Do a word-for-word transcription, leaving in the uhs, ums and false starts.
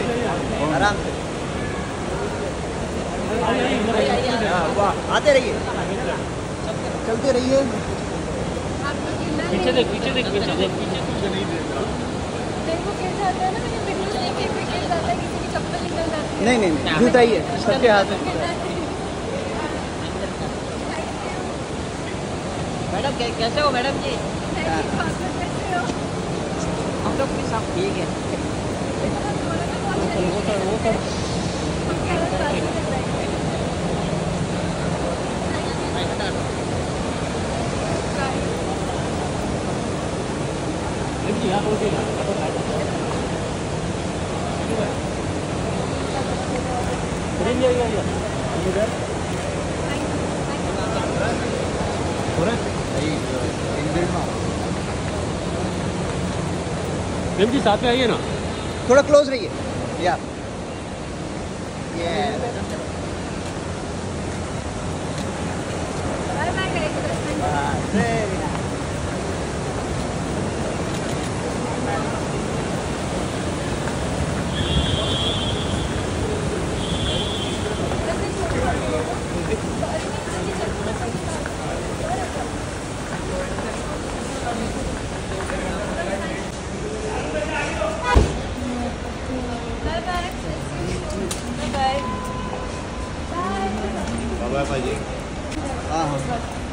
आराम से आते रहिए, चलते रहिए। पीछे देख, पीछे देख, पीछे देख, पीछे नहीं देख रहा। नहीं नहीं नहीं, जूता ही है सबके हाथ में। मैडम कैसे हो मैडम जी? हम लोग भी सब ठीक है। रेम जी साथ में आइए ना, थोड़ा क्लोज रहिए या बाय बाय जी। हाँ हाँ